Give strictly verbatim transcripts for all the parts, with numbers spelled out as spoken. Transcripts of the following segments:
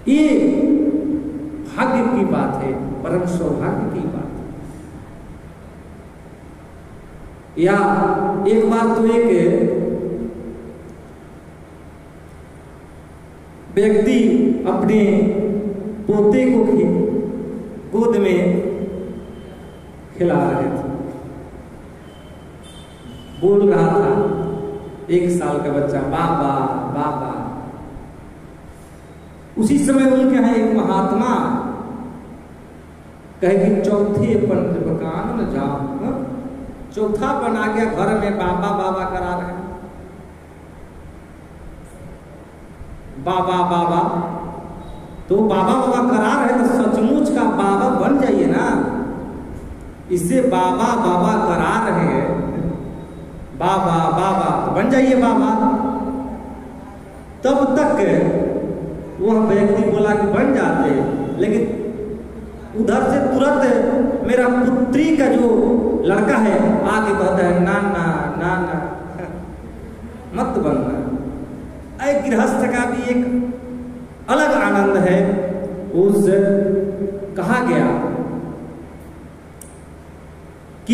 ये भाग्य की बात है, परम सौभाग्य की बात है। या एक बार तो एक व्यक्ति अपने पोते को गोद में खिला रहे थे, बोल रहा था एक साल का बच्चा, बाबा बाबा। उसी समय उनके यहाँ एक महात्मा कहे कि चौथे पंचकान न जाओ, चौथा बना गया घर में बाबा बाबा करा रहे हैं, बाबा बाबा। तो बाबा बाबा करा रहे तो सचमुच का बाबा बन जाइए ना। इससे बाबा बाबा करा रहे हैं, बाबा बाबा तो बन जाइए बाबा। तब तक वह व्यक्ति बोला कि बन जाते, लेकिन उधर से तुरंत मेरा पुत्री का जो लड़का है आके कहता है नाना नाना मत बनना। एक गृहस्थ का भी एक अलग आनंद है। उस कहा गया कि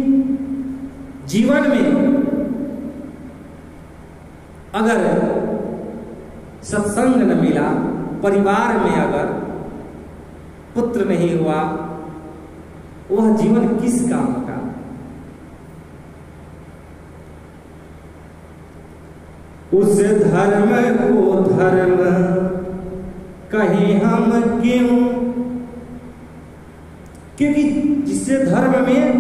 जीवन में अगर सत्संग न मिला, परिवार में अगर पुत्र नहीं हुआ, वह जीवन किस काम का। उस धर्म को धर्म कहीं हम क्यों, क्योंकि जिससे धर्म में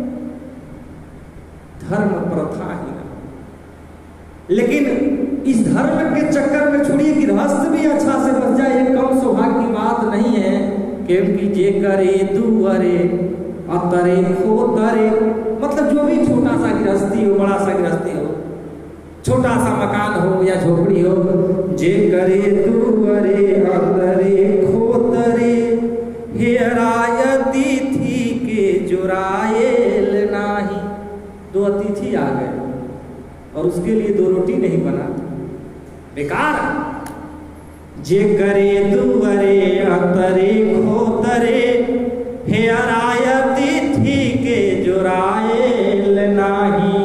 धर्म प्रथा ही ना। लेकिन इस धर्म के चक्कर में छोड़िए, गृहस्थ भी अच्छा से बच जाए, कम सौभाग्य की बात नहीं है। क्योंकि जे करे दुअरे अतरे खोतरे, मतलब जो भी छोटा सा गृहस्थी हो, बड़ा सा गृहस्थी हो, छोटा सा मकान हो या झोपड़ी हो, जे करे दुअरे अतरे खोतरे हेराय अतिथि के जुराएल नाही। दो अतिथि आ गए और उसके लिए दो रोटी नहीं बना, बेकार। जे करे दुअरे अतरे खोतरे हेराय अतिथि के जुराएल नाही।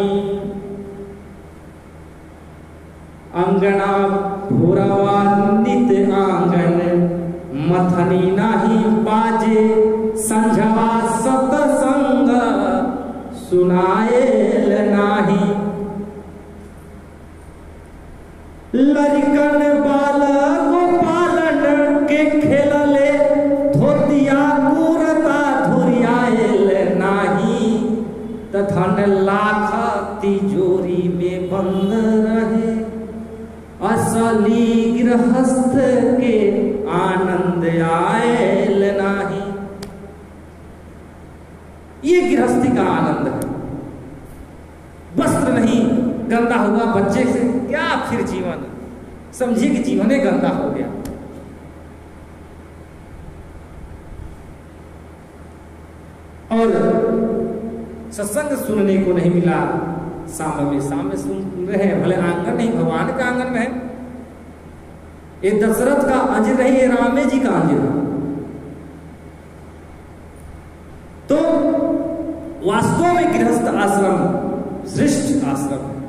अंगना भोरवा नित आंगन मथनी नाही बाजे, संझवा सतसंग सुनाएल नाही। लड़कन बाल गोपालन के खेलले धोतिया कुरता धुरियाएल नाही। तथन लाख तिजोरी में बंद रहे, असली गृहस्थ के आनंद आएल नाही। ये गृहस्थी का आनंद है। वस्त्र नहीं गंदा हुआ बच्चे से, क्या फिर जीवन, समझिए कि जीवन ही गंदा हो गया। और सत्संग सुनने को नहीं मिला, सामने में सामने सुन रहे हैं, भले आंगन नहीं भगवान का आंगन में है। ये दशरथ का अंजिर नहीं, ये रामे जी का अंजिर है। तो वास्तव में गृहस्थ आश्रम श्रेष्ठ आश्रम है।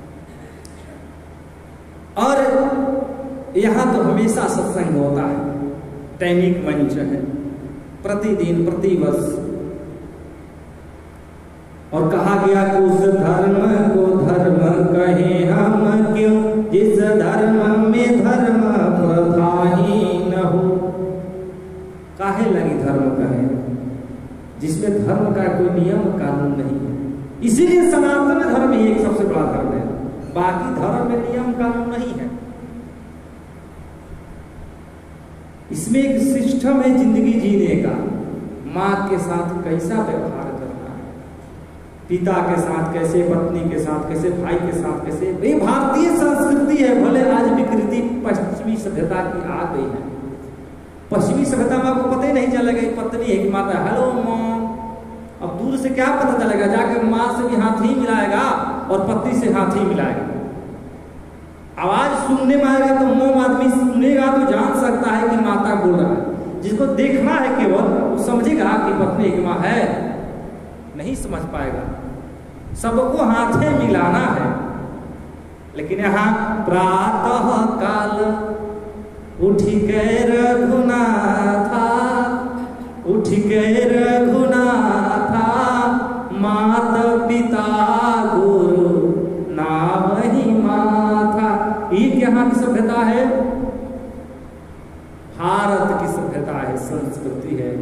और यहां तो हमेशा सत्संग होता है, दैनिक मंच है, प्रतिदिन प्रतिवर्ष। और कहा गया कि उस धर्म को धर्म कहे हम क्यों, जिस धर्म में धर्म प्रथा ही न हो। काहे लगी धर्म कहे, जिसमें धर्म का कोई नियम कानून नहीं है। इसीलिए सनातन धर्म ही एक सबसे बड़ा धर्म है, बाकी धर्म में नियम कानून नहीं है। इसमें एक सिस्टम है जिंदगी जीने का। माँ के साथ कैसा व्यवहार करना है, पिता के साथ कैसे, पत्नी के साथ कैसे, भाई के साथ कैसे। ये भारतीय संस्कृति है, भले आज विकृति पश्चिमी सभ्यता की आ गई है। पश्चिमी सभ्यता में आपको पता ही नहीं चलेगा पत्नी है कि माता, हेलो मॉम। अब दूर से क्या पता चलेगा, जाकर माँ से भी हाथ ही मिलाएगा और पत्नी से हाथ ही मिलाएगा। आवाज सुनने में आएगा तो मोम आदमी सुनेगा तो जान सकता है कि माता बोल रहा है। जिसको देखना है केवल वो समझेगा कि पत्नी की माँ है, नहीं समझ पाएगा। सबको हाथे मिलाना है। लेकिन यहाँ प्रातः काल उठ गए रघुनाथा, उठ गए रघुनाथा, माता पिता गुरु नाम ही माथा। ये यहाँ की सभ्यता है, भारत की सभ्यता है, संस्कृति है।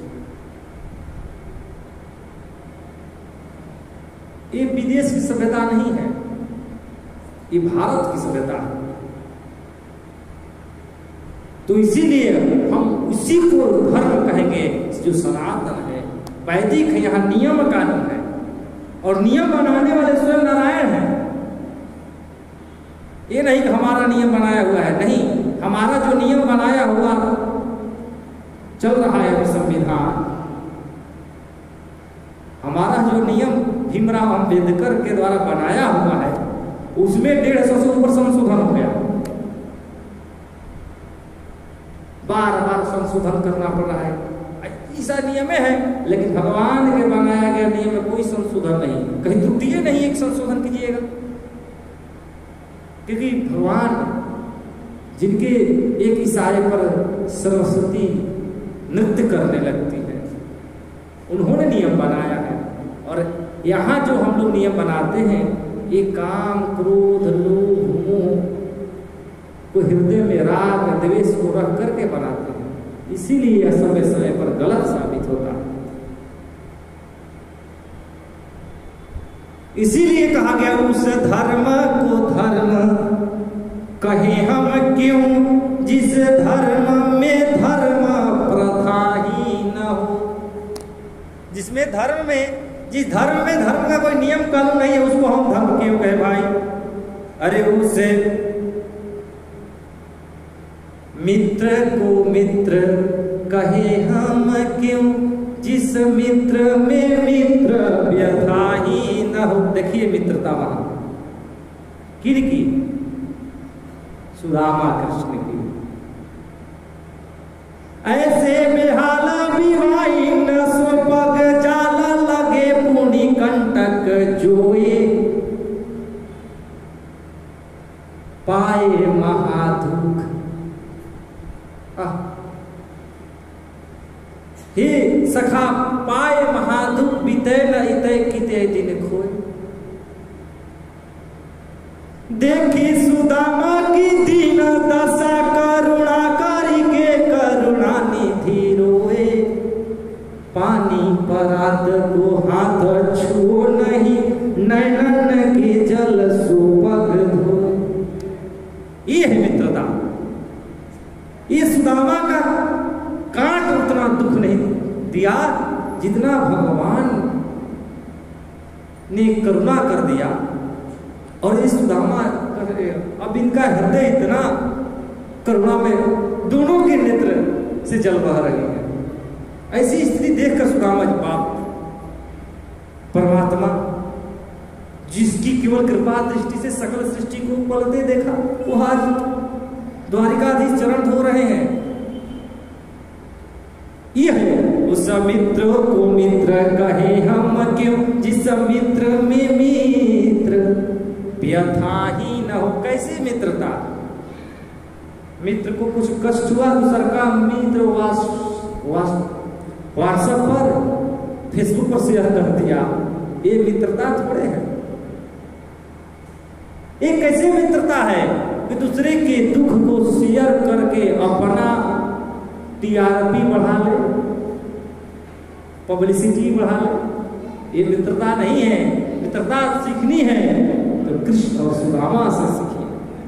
ये विदेश की सभ्यता नहीं है, ये भारत की सभ्यता है। तो इसीलिए हम उसी को धर्म कहेंगे जो सनातन है, वैदिक है। यहाँ नियम कानून है और नियम बनाने वाले स्वयं नारायण हैं। ये नहीं कि हमारा नियम बनाया हुआ है, नहीं, हमारा जो नियम बनाया हुआ चल रहा है संविधान, हमारा जो नियम भीमराव अंबेडकर के द्वारा बनाया हुआ है, उसमें डेढ़ सौ से ऊपर संशोधन हो गया। बार बार संशोधन करना पड़ रहा है। ऐसा नियम है, लेकिन भगवान के बनाया गया नियम में कोई संशोधन नहीं, कहीं त्रुटि नहीं, एक संशोधन कीजिएगा। क्योंकि भगवान जिनके एक इशारे पर सरस्वती नृत्य करने लगती है, उन्होंने नियम बनाया है। और यहाँ जो हम लोग नियम बनाते हैं, ये काम क्रोध लोभ मोह को हृदय में राग द्वेष को रख करके बनाते हैं। इसीलिए यह समय समय पर गलत साबित होता है। इसीलिए कहा गया उस धर्म को धर्म कहे हम क्यों, जिस धर्म में धर्म प्रथा ही न हो। जिसमें धर्म में जिस धर्म में धर्म का कोई नियम कानून नहीं है, उसको हम धर्म क्यों कहे भाई? अरे उसे मित्र को मित्र कहे हम क्यों, जिस मित्र में मित्र व्यथा ही न हो। देखिए मित्रता वहां किनकी? सुदामा कृष्ण की। ऐसे बेहाला बिवाई न स्वपग जाला लगे पुनि कंटक जोए, पाए महादुख। हे सखा पाए महादुख, बीते न इते किते दिन खोए। देखी सुदामा की दीन दशा, करुणाकारी के करुणा निधि रोए। पानी परात को हाथ छुओ नहीं, नैनन के जल सुपग धोए। ये है मित्रता। ये सुदामा का काट उतना दुख नहीं दिया जितना भगवान ने करुणा कर दिया। और इस सुदामा, अब इनका हृदय इतना करुणा में दोनों के नेत्र से जल बह रहे हैं। ऐसी स्थिति देखकर सुदामा बाप परमात्मा, जिसकी केवल कृपा दृष्टि से सकल सृष्टि को पलते देखा, वो आज द्वारिकाधीश चरण धो रहे हैं। यह है उस मित्र को मित्र कहे हम क्यों, जिस मित्र में मित्र व्यथा ही न हो। कैसे मित्रता? मित्र को कुछ कष्ट हुआ, दूसर का मित्र व्हाट्सएप पर फेसबुक पर शेयर कर दिया, ये मित्रता थोड़े है। ये कैसे मित्रता है कि दूसरे के दुख को शेयर करके अपना टीआरपी बढ़ा ले, पब्लिसिटी बढ़ा ले? ये मित्रता नहीं है। मित्रता सीखनी है तो कृष्ण और सुदामा से सीखिए,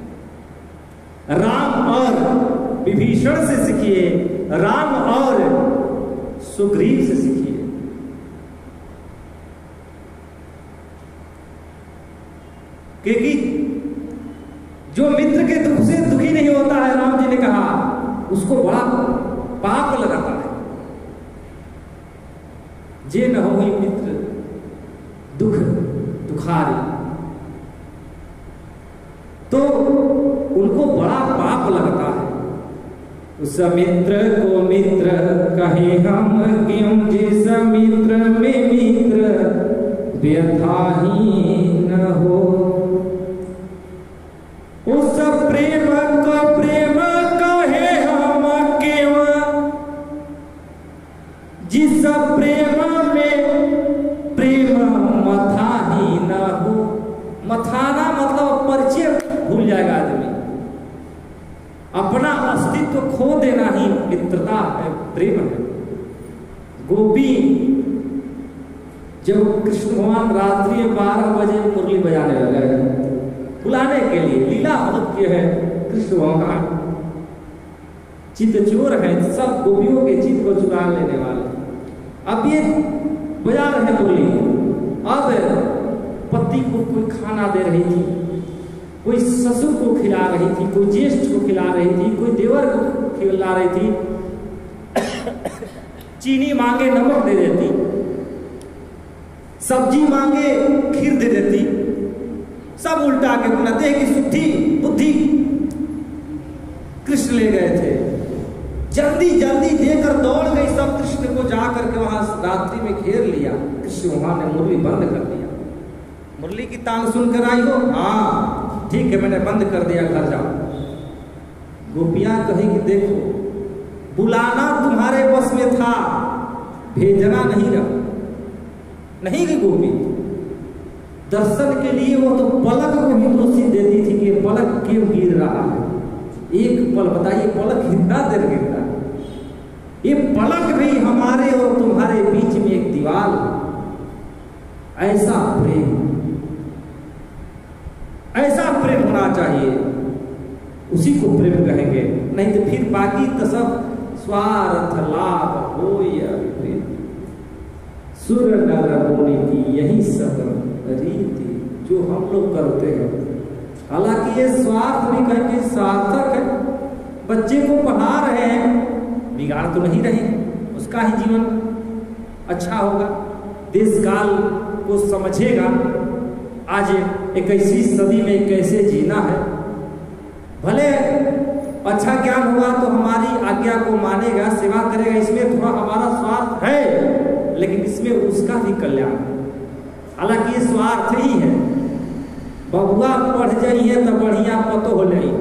राम और विभीषण से सीखिए, राम और सुग्रीव से सीखिए। क्योंकि जो मित्र के दुख से दुखी नहीं होता है, राम जी ने कहा, उसको बड़ा पाप लगाता है। जे न हो मित्र दुख दुखारी। तो उनको बड़ा पाप लगता है। उस मित्र को मित्र कहे हम क्यों, जिस मित्र में मित्र व्यथा ही न हो। उस प्रेम को प्रेम कहे हम क्यों, जिस प्रेम में प्रेम मथा ही न हो। मथाना मतलब परिचय भूल जाएगा आदमी, अपना अस्तित्व खो देना ही मित्रता है, प्रेम है। गोपी जब कृष्ण भगवान रात्रि में बारह बजे मुरली बजाने लगे बुलाने के लिए, लीला बहुत किए है कृष्ण भगवान, चित्त चोर है, सब गोपियों के चित्त को चुरा लेने वाले। अब ये बजा रहे मुरली, अब पति को कोई खाना दे रही थी, कोई ससुर को खिला रही थी, कोई ज्येष्ठ को खिला रही थी, कोई देवर को खिला रही थी, चीनी मांगे नमक दे देती, सब्जी मांगे खीर दे देती, सब उल्टा के बनाते हैं कि शुद्धि बुद्धि कृष्ण ले गए थे। जल्दी जल्दी देकर दौड़ गई सब, कृष्ण को जाकर के वहां रात्रि में घेर लिया। कृष्ण वहां ने मुरली बंद कर दिया। मुरली की तान सुनकर आई हो? हाँ ठीक है, मैंने बंद कर दिया, घर जाओ। गोपियां कहेगी देखो बुलाना तुम्हारे बस में था, भेजना नहीं रहा। नहीं कि गोपी दर्शन के लिए वो तो पलक को भी दोषी देती थी कि पलक क्यों गिर रहा है। एक पल बताइए, पलक कितना देर गिरता है? ये पलक भी हमारे और तुम्हारे बीच में एक दीवार है। ऐसा प्रेम, ऐसा प्रेम होना चाहिए, उसी को प्रेम कहेंगे। नहीं तो फिर बाकी तो सब स्वार्थ लाभ हो या विपरीत। सुर नर मुनि की यही सब रीति जो हम लोग करते हैं। हालांकि ये स्वार्थ भी कहेंगे सार्थक है, बच्चे को पढ़ा रहे हैं, बिगाड़ तो नहीं रहे, उसका ही जीवन अच्छा होगा, देश काल को समझेगा, आज इक्कीसवीं सदी में कैसे जीना है। भले अच्छा ज्ञान हुआ तो हमारी आज्ञा को मानेगा, सेवा करेगा, इसमें थोड़ा हमारा स्वार्थ है, लेकिन इसमें उसका भी कल्याण है। हालांकि ये स्वार्थ ही है। बहुआ पढ़ जाइए तो बढ़िया पतो हो जाइए,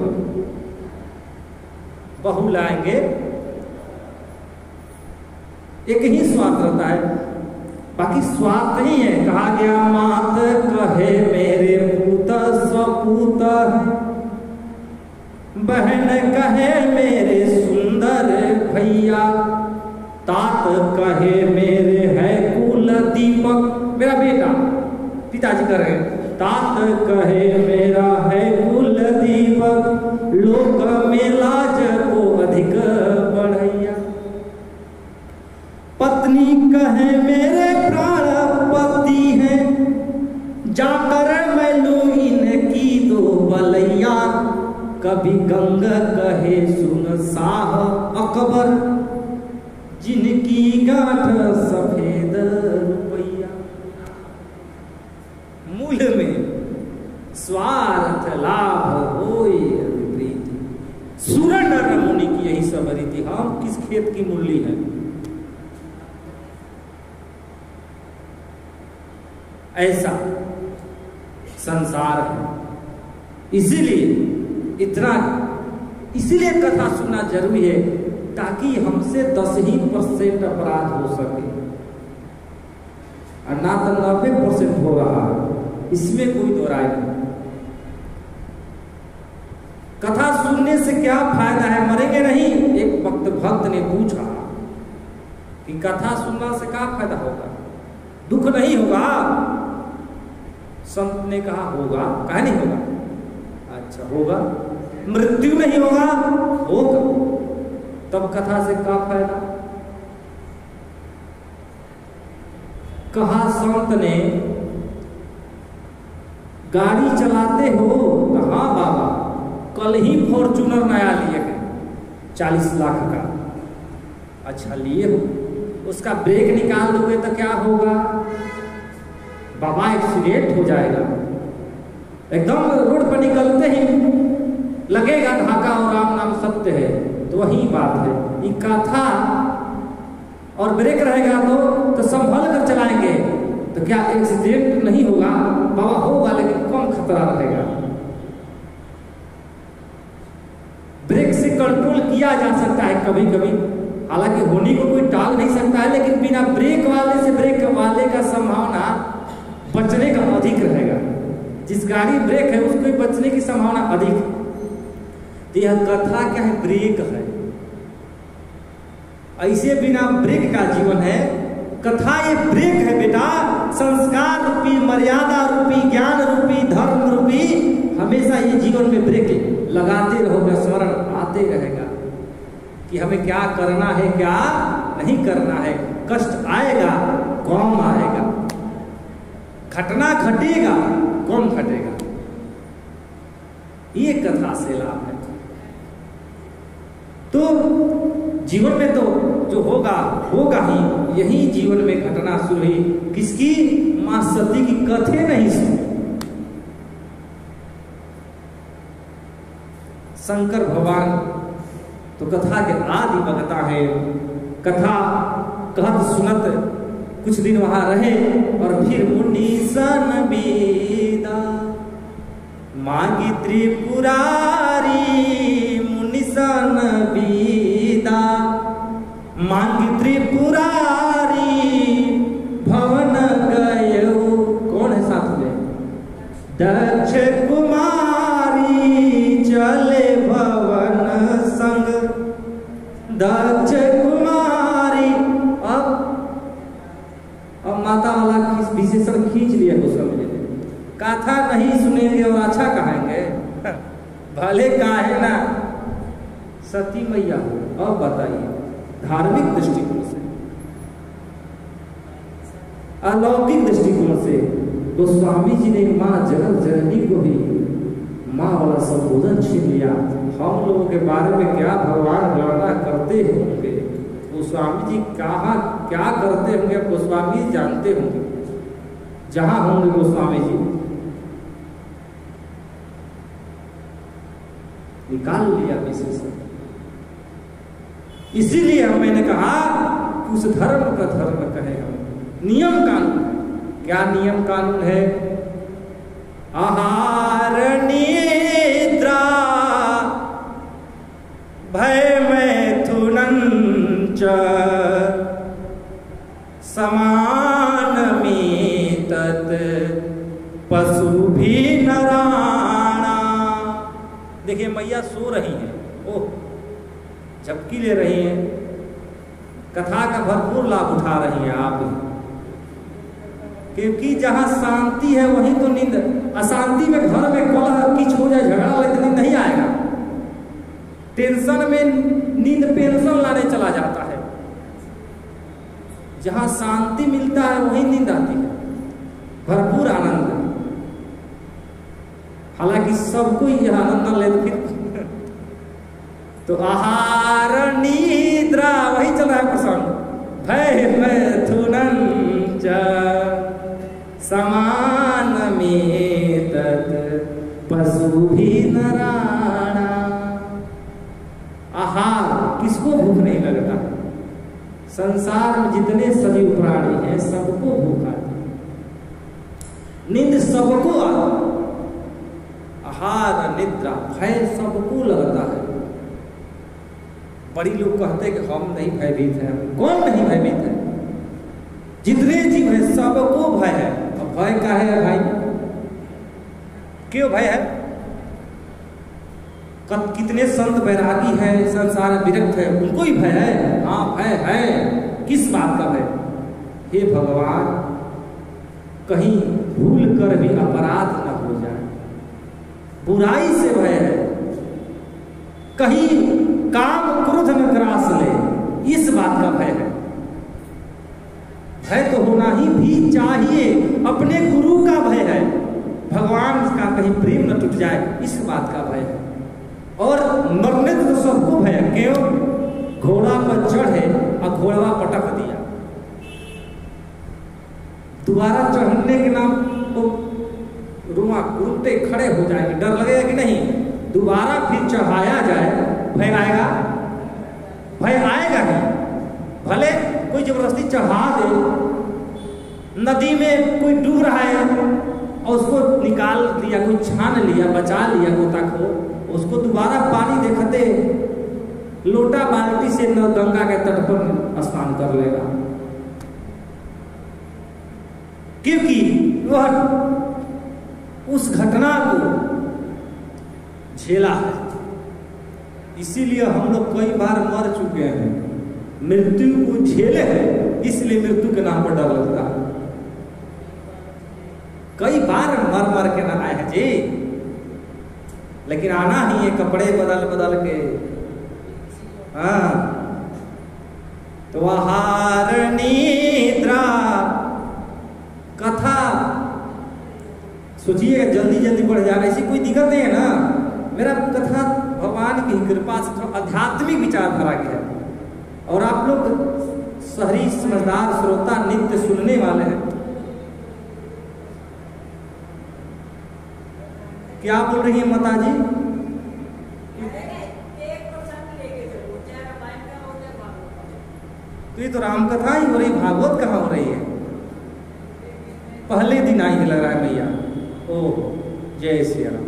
बहू लाएंगे, एक ही स्वार्थ रहता है, बाकी स्वार्थ नहीं है। कहा गया मात कहे मेरे पूत स्वपूत है, बहन कहे मेरे सुंदर भैया, तात कहे मेरे है कुल दीपक, मेरा बेटा, पिताजी कर रहे, तात कहे मेरा है कुल दीपक, लोक में लाज को अधिक बढ़ैया, पत्नी कहे मेरे प्राण पति है, जाकर मैं लूं इनकी दो बलैया, कभी गंग कहे सुन साह अकबर, जिनकी गांठ सफेद रुपैया। मूल में स्वार्थ लाभ होय विपरीत, सुर नर मुनि की यही सब रीति। हम किस खेत की मूली है? ऐसा संसार है। इसीलिए इतना इसीलिए कथा सुनना जरूरी है, ताकि हमसे दस ही परसेंट अपराध हो सके, और ना तो नब्बे परसेंट हो रहा है, इसमें कोई दो राय नहीं। कथा सुनने से क्या फायदा है? मरेंगे नहीं। एक वक्त भक्त ने पूछा कि कथा सुनने से क्या फायदा होगा, दुख नहीं होगा? संत ने कहा होगा। कहा नहीं होगा? अच्छा होगा। मृत्यु नहीं होगा? होगा। तब कथा से क्या फायदा? कहा संत ने, गाड़ी चलाते हो? हाँ बाबा, कल ही फॉर्चूनर नया लिए है, चालीस लाख का। अच्छा लिए हो, उसका ब्रेक निकाल दोगे तो क्या होगा? बाबा एक्सीडेंट हो जाएगा। एकदम रोड पर निकलते ही लगे नाम सत्य है, तो वही बात है। ये कथा और ब्रेक रहेगा तो तो संभल कर चलाएंगे तो क्या एक्सीडेंट नहीं होगा? बाबा होगा, लेकिन कम खतरा रहेगा। ब्रेक से कंट्रोल किया जा सकता है कभी कभी, हालांकि होने को कोई टाल नहीं सकता है, लेकिन बिना ब्रेक वाले से ब्रेक वाले का संभावना बचने का अधिक रहेगा। जिस गाड़ी ब्रेक है उसको बचने की संभावना अधिक। तो यह कथा क्या है? ब्रेक है। ऐसे बिना ब्रेक का जीवन है, कथा ये ब्रेक है बेटा। संस्कार रूपी, मर्यादा रूपी, ज्ञान रूपी, धर्म रूपी, हमेशा ये जीवन में ब्रेक लगाते रहोगे, स्मरण आते रहेगा कि हमें क्या करना है, क्या नहीं करना है। कष्ट आएगा, कौन आएगा, घटना घटेगा, कौन घटेगा। ये कथा से लाभ है। तो जीवन में तो जो होगा होगा ही। यही जीवन में घटना शुरू हुई किसकी? मां सती की कथे नहीं सुनी। शंकर भगवान तो कथा के आदि वक्ता है। कथा कहत सुनत कुछ दिन वहां रहे और फिर मुनि सन बेदा मांगी त्रिपुरारी, मुनि सन बेदा मांगी त्रिपुरारी, भवन गयो। कौन है साथ में? दक्ष कुमारी चले भवन संग, दक्ष कुमारी। अब अब माता वाला किस विशेषण खींच लिया को समझे। कथा नहीं सुनेंगे और अच्छा कहेंगे, भले काहे ना सती मैया हो। अब बताइए धार्मिक दृष्टिकोण से, अलौकिक दृष्टिकोण से गोस्वामी जी ने माँ जगत जननी को भी माँ वाला संबोधन छीन लिया। हम लोगों के बारे में क्या भगवान गणना करते होंगे, गोस्वामी जी कहाँ क्या करते होंगे, गोस्वामी जानते होंगे। जहां होंगे गोस्वामी जी निकाल लिया विशेषण। इसीलिए मैंने कहा कि उस धर्म का धर्म कहे हम। नियम कानून, क्या नियम कानून है? आहार निद्रा भय मैथुनं च समानमेतत् पशुभिः नराणां। देखिए मैया सो रही हैं, ओह झपकी ले रही हैं, कथा का भरपूर लाभ उठा रही हैं आप, क्योंकि जहां शांति है वहीं तो नींद। अशांति में घर में कलह किच हो जाए, झगड़ा हो तो नींद नहीं आएगा। टेंशन में नींद पेंशन लाने चला जाता है। जहां शांति मिलता है वहीं नींद आती है, भरपूर आनंद। हालांकि सबको यह आनंद ले फिर तो आहार निद्रा वही चल रहा है प्रसंग। भय मैथुनं च समानमेतत् पशुभिः नराणां। आहार किसको भूख नहीं लगता? संसार में जितने सजीव प्राणी हैं सबको भूख आती है, नींद सबको आती। आहार निद्रा भय सबको लगता है। बड़ी लोग कहते हैं कि हम नहीं भयभीत हैं। कौन नहीं भयभीत है? जितने जीव है सबको भय है। अब भय का है भाई? क्यों भय है? कितने संत बैरागी है, संसार विरक्त है, उनको ही भय है। हाँ भय है। किस बात का भय? हे भगवान, कहीं भूल कर भी अपराध न हो जाए, बुराई से भय है। कहीं काम क्रोध न ग्रास ले, इस बात का भय है। भय तो होना ही भी चाहिए। अपने गुरु का भय है, भगवान का कहीं प्रेम न टूट जाए, इस बात का भय है। और मरने तो सबको भय है। क्यों? घोड़ा पर चढ़े और घोड़ा पटक दिया, दोबारा चढ़ने के नाम तो रुआ रुकते खड़े हो जाएंगे। डर लगेगा कि नहीं? दोबारा फिर चढ़ाया जाए भय आएगा? भय आएगा ही। भले कोई जबरदस्ती चढ़ा दे, नदी में कोई डूब रहा है और उसको निकाल लिया, कोई छान लिया, बचा लिया गोताखोर, उसको दोबारा पानी देखते लोटा बाल्टी से न गंगा के तट पर स्नान कर लेगा, क्योंकि वह उस घटना को झेला है। इसीलिए हम लोग कई बार मर चुके हैं, मृत्यु को झेले हैं, इसलिए मृत्यु के नाम पर डर लगता है। कई बार मर मर के ना आए हैं जी, लेकिन आना ही है कपड़े बदल बदल के। हाँ, तो आहार निद्रा कथा सोचिए, जल्दी जल्दी बढ़ जा रहा है, ऐसी कोई दिक्कत नहीं है ना। मेरा कथा भगवान की कृपा से थोड़ा आध्यात्मिक विचारधारा की है, और आप लोग शहरी समझदार श्रोता नित्य सुनने वाले हैं। क्या बोल रही है माता जी? तो ये तो राम कथा ही हो रही, भागवत कहाँ हो रही है? पहले दिन आई है लग रहा है भैया। ओह जय श्री राम।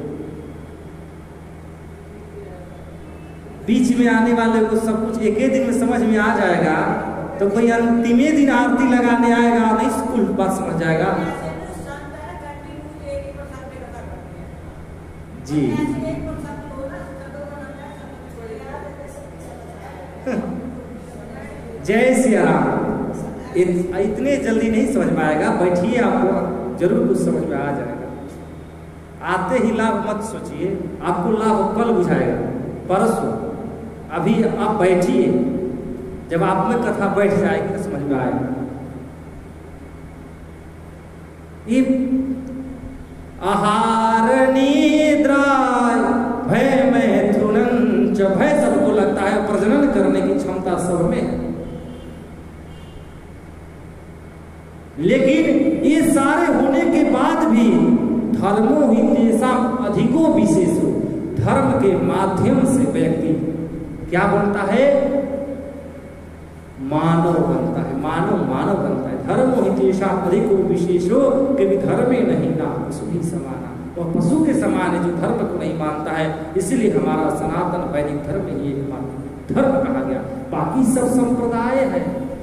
बीच में आने वाले को सब कुछ एक ही दिन में समझ में आ जाएगा, तो कोई अंतिमे दिन आरती लगाने आएगा नहीं, स्कूल बात समझ जाएगा जी। जय श्री राम। इतने जल्दी नहीं समझ में आएगा, बैठिए, आपको जरूर कुछ समझ में आ जाएगा। आते ही लाभ मत सोचिए, आपको लाभ कल बुझाएगा, परसों। अभी आप बैठिए, जब आप में कथा बैठ जाएगी तो समझ में आएगा। ये आहार निद्रा भय मैथुनन च, भय सबको लगता है, प्रजनन करने की क्षमता सब में है, लेकिन ये सारे होने के बाद भी धर्मो ही तेषां अधिको विशेषो, धर्म के माध्यम से व्यक्ति क्या बनता है? मानव बनता है। मानव मानव बनता है। धर्मो ही तेषां अधिको विशेषो, कभी धर्मे नहीं ना पशु ही समाना, वह पशु के समान है जो धर्म को नहीं मानता है। इसलिए हमारा सनातन वैदिक धर्म ही एक धर्म कहा गया, बाकी सब संप्रदाय है।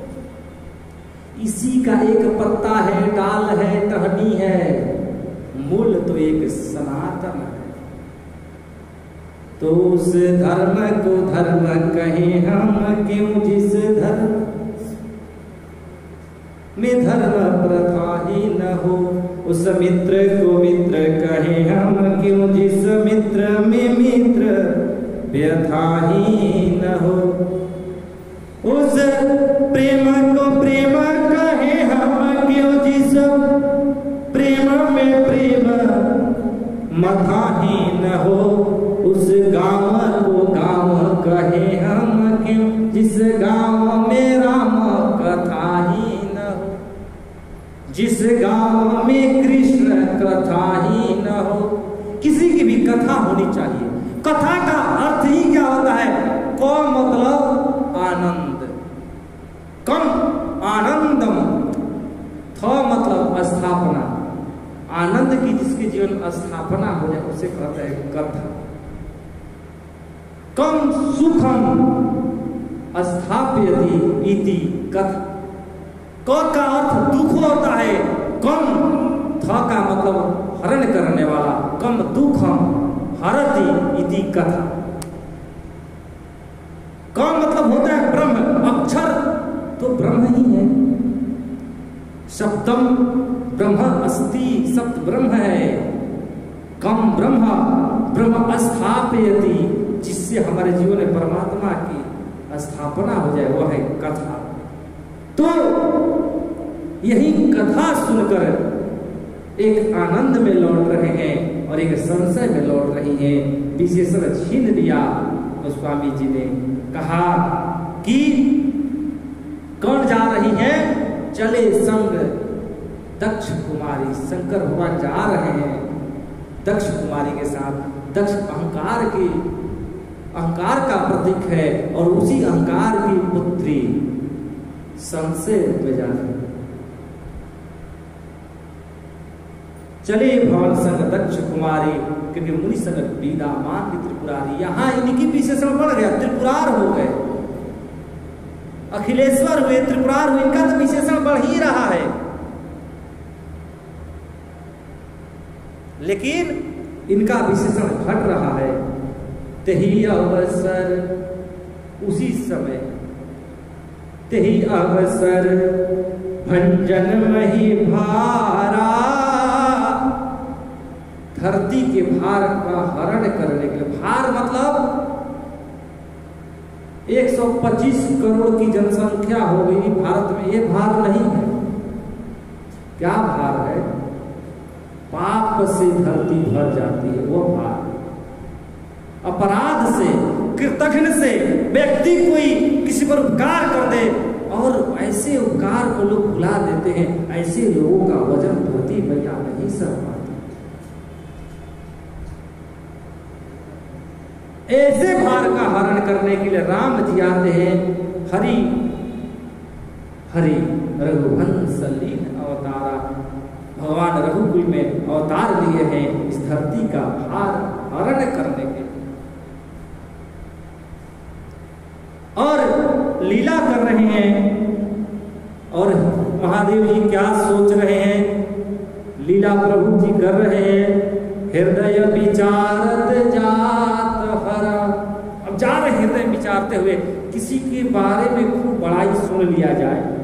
इसी का एक पत्ता है, डाल है, टहनी है, मूल तो एक सनातन है। तो उस धर्म को धर्म कहें हम क्यों, जिस धर्म में धर्म प्रथा ही न हो। उस मित्र को मित्र कहें हम क्यों, जिस मित्र में मित्र व्यथा ही न हो। उस प्रेम को प्रेम कहें हम क्यों, जिस प्रेम में प्रेम मथा ही न हो। उस गाँव को गाँव कहें हम क्यों, जिस गाँव में राम कथा ही न हो। जिस गाँव में कृष्ण कथा ही न हो। किसी की भी कथा होनी चाहिए। कथा का अर्थ ही क्या होता है? क मतलब आनंद, कम आनंदम, थ मतलब स्थापना। आनंद की जिसके जीवन में स्थापना हो जाए उसे कहते हैं कथा। कम सुखम स्थाप्यति इति कथा। क का अर्थ दुख होता है, कम। थ का मतलब हरण करने वाला, कम दुखम हरति इति कथा। क मतलब होता है ब्रह्म, अक्षर तो ब्रह्म ही है। शब्दम ब्रह्म अस्ति, शब्द ब्रह्म है। कम ब्रह्म ब्रह्म स्थापयति, जिससे हमारे जीवन में परमात्मा की स्थापना हो जाए, वह है कथा। तो यही कथा सुनकर एक आनंद में लौट रहे हैं और एक संशय में लौट रही हैं। विशेषण छीन लिया गोस्वामी जी ने कहा कि कौन जा रही है? चले संग दक्ष कुमारी। शंकर भगवान जा रहे हैं दक्ष कुमारी के साथ। दक्ष अहंकार की अहंकार का प्रतीक है और उसी अहंकार की पुत्री संशय में जाती। चले भवन संग दक्ष कुमारी, क्योंकि मुनि संग बीदा मान की त्रिपुरारी। यहां इनकी विशेषण बढ़ गया, त्रिपुरार हो गए, अखिलेश्वर हुए, त्रिपुरार हुए, इनका तो विशेषण बढ़ ही रहा है। लेकिन इनका विशेषण घट रहा है। तेही अवसर, उसी समय तेही अवसर भंजन मही भारा, धरती के भार का हरण करने के लिए। भार मतलब एक सौ पच्चीस करोड़ की जनसंख्या हो गई भारत में, ये भार नहीं है। क्या भार है? पाप से धरती भर जाती है, वो भार। अपराध से, कृतघ्न से व्यक्ति कोई किसी पर उपकार कर दे और ऐसे उपकार को लोग भुला देते हैं, ऐसे लोगों का वजन धरती मैया नहीं सह पाती। ऐसे भार का हरण करने के लिए राम जी आते हैं। हरि हरि रघुवंश लीन अवतारा, भगवान रघुकुल में अवतार लिए हैं इस धरती का भार हरण करने के लिए, और लीला कर रहे हैं। और महादेव जी क्या सोच रहे हैं? लीला प्रभु जी कर रहे हैं। हृदय विचारत जात हरा, अब जा रहे हृदय विचारते हुए, किसी के बारे में खूब बड़ाई सुन लिया जाए,